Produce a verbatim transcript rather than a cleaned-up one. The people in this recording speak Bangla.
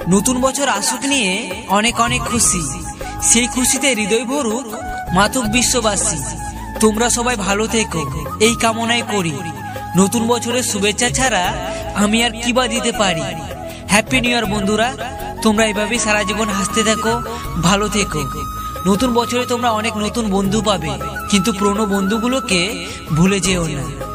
নতুন বছর আসুক নিয়ে অনেক অনেক খুশি, সেই খুশিতে হৃদয় ভরুক মাতুক বিশ্ববাসী। তোমরা সবাই ভালো থেকো এই কামনাই করি। নতুন বছরের শুভেচ্ছা ছাড়া আমি আর কি বা দিতে পারি। হ্যাপি নিউ ইয়ার বন্ধুরা, তোমরা এভাবেই সারা জীবন হাসতে থাকো, ভালো থেকো। নতুন বছরে তোমরা অনেক নতুন বন্ধু পাবে, কিন্তু পুরনো বন্ধুগুলোকে ভুলে যেও না।